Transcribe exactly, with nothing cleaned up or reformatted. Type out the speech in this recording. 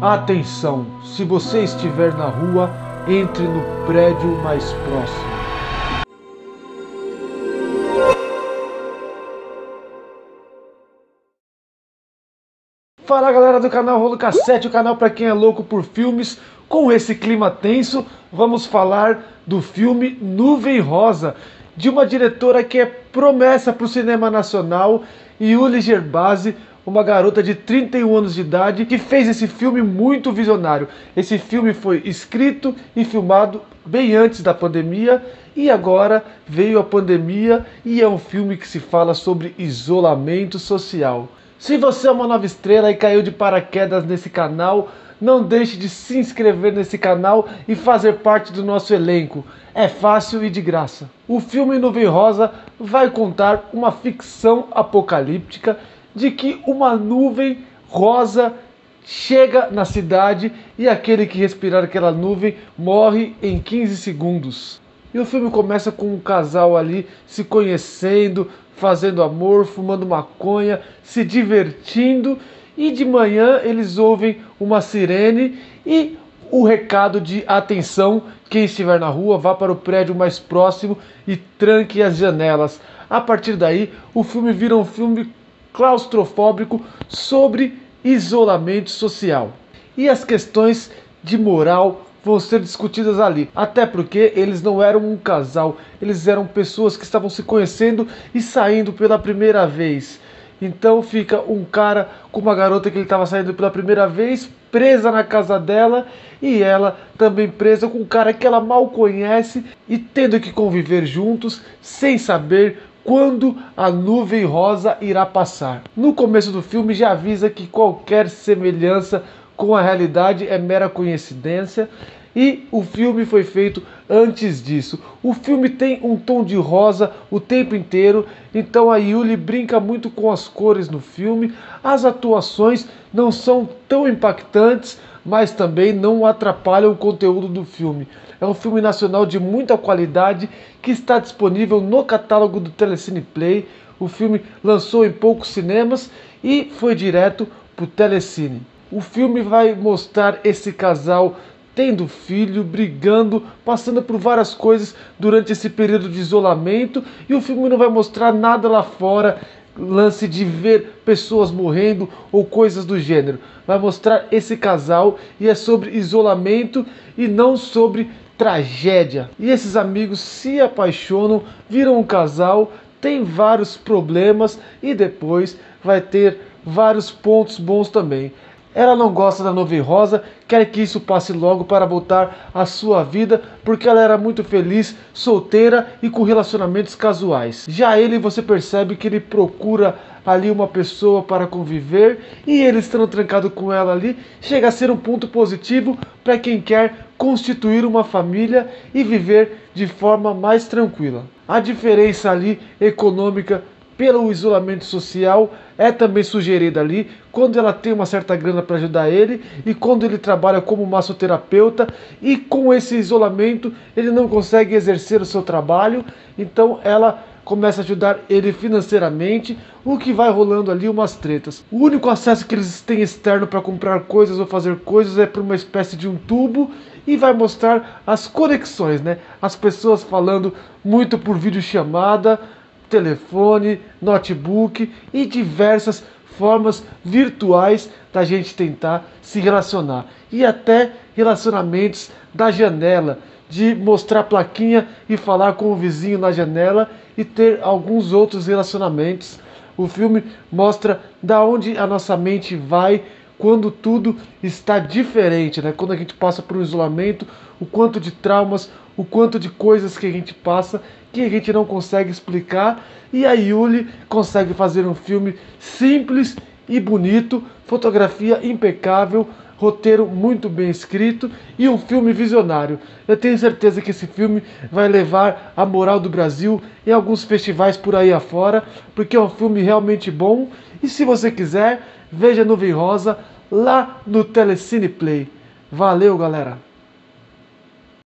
Atenção, se você estiver na rua, entre no prédio mais próximo. Fala galera do canal Rolo Cassete, o canal para quem é louco por filmes. Com esse clima tenso, vamos falar do filme Nuvem Rosa, de uma diretora que é promessa para o cinema nacional, Yuli Gerbasi, uma garota de trinta e um anos de idade que fez esse filme muito visionário. Esse filme foi escrito e filmado bem antes da pandemia e agora veio a pandemia e é um filme que se fala sobre isolamento social. Se você é uma nova estrela e caiu de paraquedas nesse canal, não deixe de se inscrever nesse canal e fazer parte do nosso elenco. É fácil e de graça. O filme Nuvem Rosa vai contar uma ficção apocalíptica de que uma nuvem rosa chega na cidade e aquele que respirar aquela nuvem morre em quinze segundos. E o filme começa com um casal ali se conhecendo, fazendo amor, fumando maconha, se divertindo, e de manhã eles ouvem uma sirene e o recado de atenção, quem estiver na rua vá para o prédio mais próximo e tranque as janelas. A partir daí o filme vira um filme claustrofóbico sobre isolamento social. E as questões de moral vão ser discutidas ali, até porque eles não eram um casal, eles eram pessoas que estavam se conhecendo e saindo pela primeira vez. Então fica um cara com uma garota que ele estava saindo pela primeira vez, presa na casa dela, e ela também presa com um cara que ela mal conhece e tendo que conviver juntos sem saber quando a nuvem rosa irá passar. No começo do filme já avisa que qualquer semelhança com a realidade é mera coincidência, e o filme foi feito antes disso. O filme tem um tom de rosa o tempo inteiro, então a Yuli brinca muito com as cores no filme. As atuações não são tão impactantes, mas também não atrapalham o conteúdo do filme. É um filme nacional de muita qualidade que está disponível no catálogo do Telecine Play. O filme lançou em poucos cinemas e foi direto para o Telecine. O filme vai mostrar esse casal tendo filho, brigando, passando por várias coisas durante esse período de isolamento, e o filme não vai mostrar nada lá fora, lance de ver pessoas morrendo ou coisas do gênero. Vai mostrar esse casal e é sobre isolamento e não sobre tragédia. E esses amigos se apaixonam, viram um casal, tem vários problemas e depois vai ter vários pontos bons também. Ela não gosta da Nuvem Rosa, quer que isso passe logo para voltar à sua vida, porque ela era muito feliz, solteira e com relacionamentos casuais. Já ele, você percebe que ele procura ali uma pessoa para conviver, e ele estando trancado com ela ali, chega a ser um ponto positivo para quem quer constituir uma família e viver de forma mais tranquila. A diferença ali econômica pelo isolamento social é também sugerida ali, quando ela tem uma certa grana para ajudar ele e quando ele trabalha como massoterapeuta, e com esse isolamento ele não consegue exercer o seu trabalho, então ela começa a ajudar ele financeiramente, o que vai rolando ali umas tretas. O único acesso que eles têm externo para comprar coisas ou fazer coisas é por uma espécie de um tubo, e vai mostrar as conexões, né? As pessoas falando muito por videochamada, telefone, notebook e diversas formas virtuais da gente tentar se relacionar. E até relacionamentos da janela, de mostrar plaquinha e falar com o vizinho na janela e ter alguns outros relacionamentos. O filme mostra da onde a nossa mente vai quando tudo está diferente, né? Quando a gente passa por um isolamento, o quanto de traumas, o quanto de coisas que a gente passa que a gente não consegue explicar, e a Yuli consegue fazer um filme simples e bonito, fotografia impecável, roteiro muito bem escrito e um filme visionário. Eu tenho certeza que esse filme vai levar a moral do Brasil em alguns festivais por aí afora, porque é um filme realmente bom. E se você quiser, veja Nuvem Rosa lá no Telecine Play. Valeu, galera!